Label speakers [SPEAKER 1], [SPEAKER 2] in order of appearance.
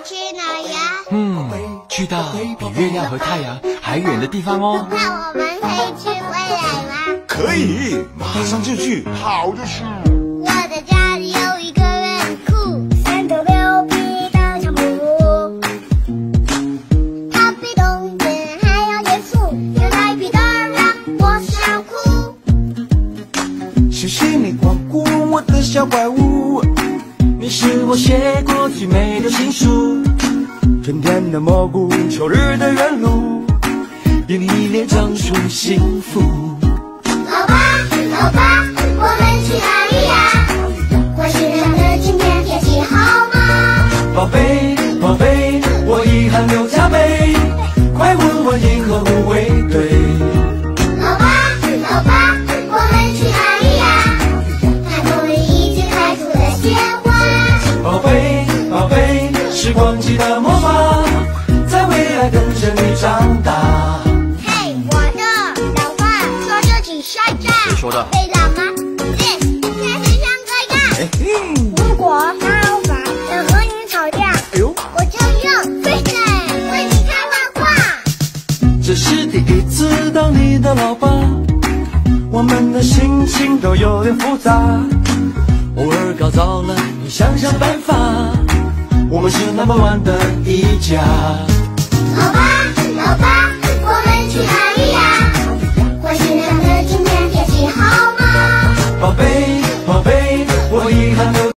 [SPEAKER 1] 去哪呀？
[SPEAKER 2] 去到比月亮和太阳还远的地方哦。
[SPEAKER 1] 那我们可以去未来吗？
[SPEAKER 3] 可以，马上就去，好的去。
[SPEAKER 1] 我的家里有一个人很酷，3头6臂大长裤，他比冬天还要严肃，有赖皮的让我想哭。
[SPEAKER 4] 谢谢你光顾我的小怪物，你是我写过最美的情书。春天的蘑菇，秋日的原路，愿你一脸长出幸福。
[SPEAKER 1] 老爸，老爸，我们去哪里呀？我是让的今天天气好吗？
[SPEAKER 4] 宝贝，宝贝，我遗憾又加倍，快问问银河护卫队。
[SPEAKER 1] 老爸，老爸，我们去哪里呀？看梦里已经开出了鲜花。
[SPEAKER 4] 宝贝，宝贝，时光机的魔法，在未来等着你长大。
[SPEAKER 1] 嘿，我的老话说这挺帅的。
[SPEAKER 2] 谁说的？
[SPEAKER 1] 被老妈这是唱歌呀。如果老爸想和你吵架，我就用飞腿为你开坏话。
[SPEAKER 4] 这是第一次当你的老爸，我们的心情都有点复杂，偶尔搞糟了，你想想办法，我们是 No.1 的一家。